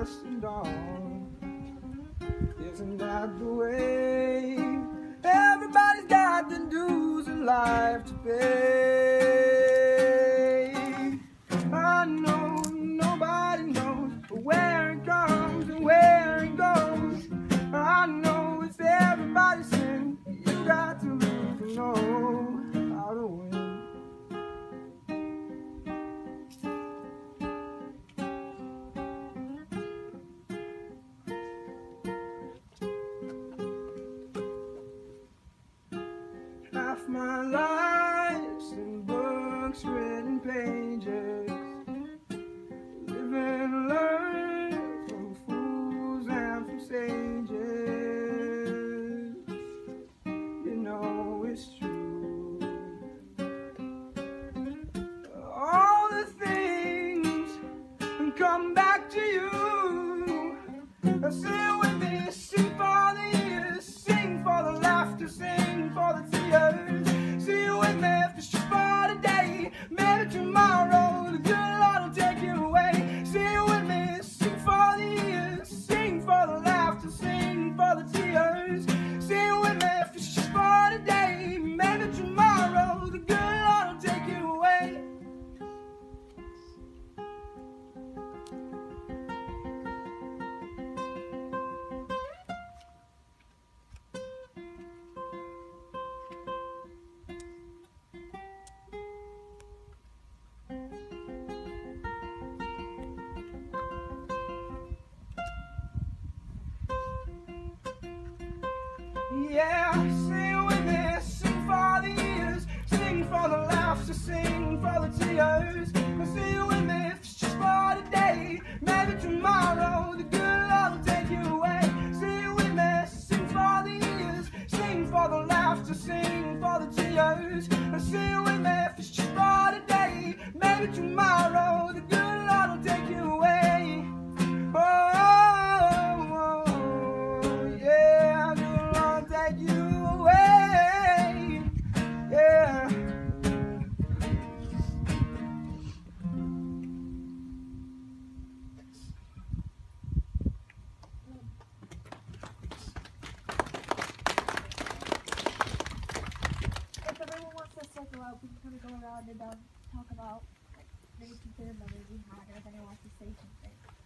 dusk and dawn. Isn't that the way? Everybody's got the dues of life to pay. I know nobody knows where it comes and where it goes. I know it's everybody's sin. You got to lose to know how to win. Half my life's in books, written pages. Live and learn from fools and from sages. You know it's true. All the things come back to you. Sing with me, sing for the years, sing for the laughter, sing for the tears. Sing with me, fish for today, maybe tomorrow the good Lord will take you away. Sing with me, sing for the years, sing for the laughter, sing for the tears. Sing with me, fish for today, maybe tomorrow the good Lord will take you away. Yeah, sing with me, sing for the years, sing for the laughter, sing for the tears. Sing with me, just for today, maybe tomorrow the good Lord will take you away. Sing with me, sing for the years, sing for the laughter, sing for the tears. Sing with me, just for today, maybe tomorrow the good Lord will take you away. Oh, yeah, good Lord take you away. Yeah. If everyone wants to circle out, we can kind of go around and talk about like, maybe consider memories we had, or if anyone wants to say something.